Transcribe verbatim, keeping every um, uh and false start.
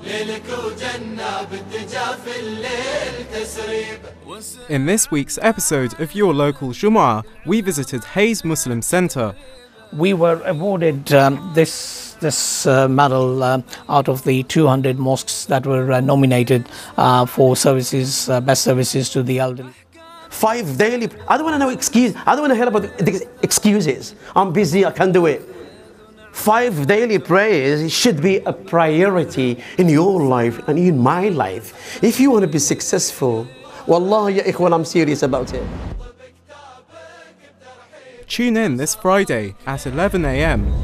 In this week's episode of Your Local Jumu'ah, we visited Hayes Muslim Centre. We were awarded um, this this uh, medal uh, out of the two hundred mosques that were uh, nominated uh, for services, uh, best services to the elderly. Five daily. I don't want to know excuse. I don't want to hear about the excuses. I'm busy. I can't do it. Five daily prayers should be a priority in your life and in my life. If you want to be successful, Wallahi, ya ikhwan, I'm serious about it. Tune in this Friday at eleven a m